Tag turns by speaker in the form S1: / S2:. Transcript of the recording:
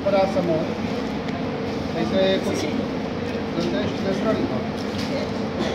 S1: vypadá samo. Tady to je jako... To je ještě ze strany.